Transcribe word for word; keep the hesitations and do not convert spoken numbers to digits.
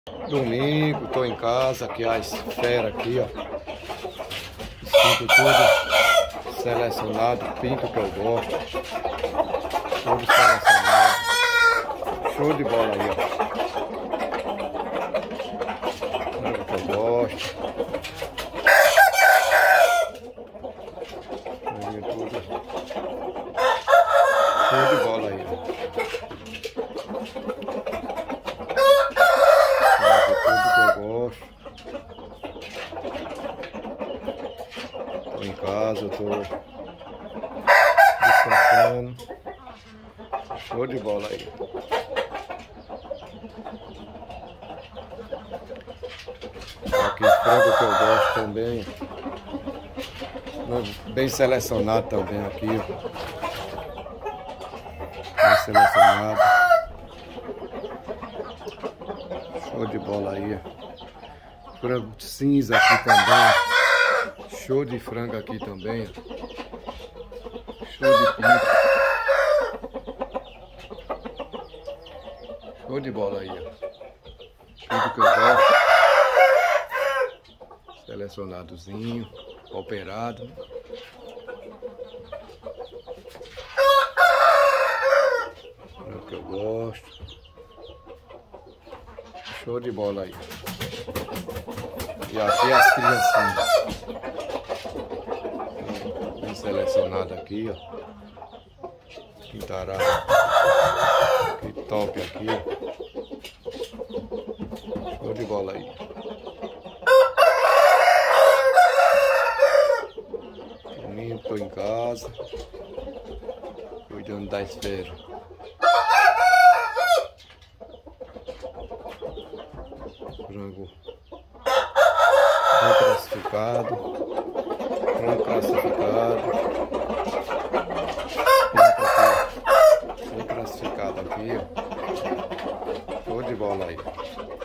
Domingo, tô em casa, aqui a esfera aqui, ó. Pinto tudo selecionado, pinto que eu gosto. Tudo selecionado. Show de bola aí, ó. Tudo que eu gosto. Tudo. Show de bola aí, ó. Gosto. Tô em casa, tô descansando. Show de bola aí. Aqui frango que eu gosto também. Bem selecionado também aqui. Bem selecionado. Show de bola aí. Frango cinza aqui também. Show de frango aqui também. Show de pinto. Show de bola aí. Tudo que eu gosto. Selecionadozinho. Operado. Frango que eu gosto. Show de bola aí. E aqui as criancinhas. Bem selecionado aqui, ó. Quintarada. Que top aqui, ó. Show de bola aí. Domingo tô em casa. Cuidando da esfera. Frango bem classificado, frango classificado, bem classificado aqui, show de bola aí.